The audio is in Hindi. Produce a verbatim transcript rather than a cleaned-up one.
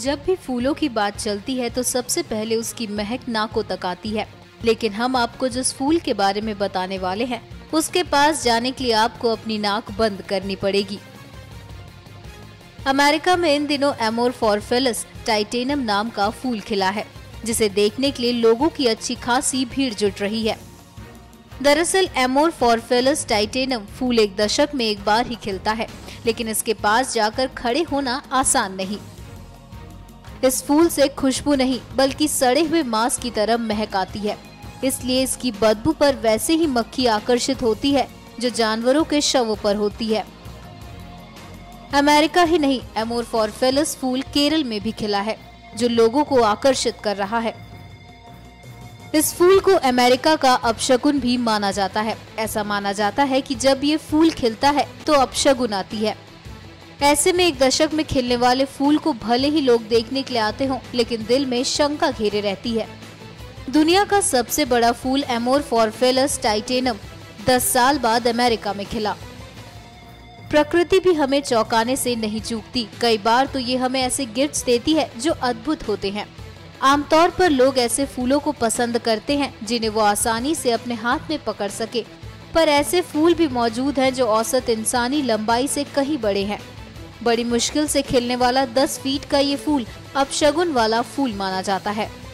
जब भी फूलों की बात चलती है तो सबसे पहले उसकी महक नाकों तक आती है, लेकिन हम आपको जिस फूल के बारे में बताने वाले हैं उसके पास जाने के लिए आपको अपनी नाक बंद करनी पड़ेगी। अमेरिका में इन दिनों एमोरफोरफेलस टाइटेनम नाम का फूल खिला है, जिसे देखने के लिए लोगों की अच्छी खासी भीड़ जुट रही है। दरअसल एमोरफोरफेलस टाइटेनम फूल एक दशक में एक बार ही खिलता है, लेकिन इसके पास जाकर खड़े होना आसान नहीं। इस फूल से खुशबू नहीं बल्कि सड़े हुए मांस की तरह महक आती है, इसलिए इसकी बदबू पर वैसे ही मक्खी आकर्षित होती है जो जानवरों के शवों पर होती है। अमेरिका ही नहीं, एमोरफोरफेलस फूल केरल में भी खिला है जो लोगों को आकर्षित कर रहा है। इस फूल को अमेरिका का अपशगुन भी माना जाता है। ऐसा माना जाता है कि जब ये फूल खिलता है तो अपशगुन आती है। ऐसे में एक दशक में खिलने वाले फूल को भले ही लोग देखने के लिए आते हों, लेकिन दिल में शंका घेरे रहती है। दुनिया का सबसे बड़ा फूल एमोरफोरफेलस टाइटेनम दस साल बाद अमेरिका में खिला। प्रकृति भी हमें चौंकाने से नहीं चूकती। कई बार तो ये हमें ऐसे गिफ्ट्स देती है जो अद्भुत होते हैं। आमतौर पर लोग ऐसे फूलों को पसंद करते हैं जिन्हें वो आसानी से अपने हाथ में पकड़ सके, पर ऐसे फूल भी मौजूद हैं जो औसत इंसानी लंबाई से कहीं बड़े हैं। बड़ी मुश्किल से खिलने वाला दस फीट का ये फूल अपशगुन वाला फूल माना जाता है।